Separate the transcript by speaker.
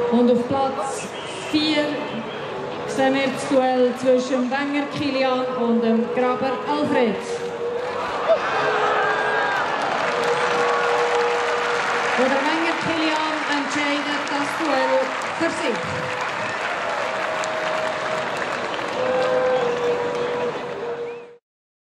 Speaker 1: Und auf Platz 4 sehen wir das Duell zwischen Wenger Kilian und dem Graber Alfred. Und der Wenger Kilian entscheidet das Duell für sich.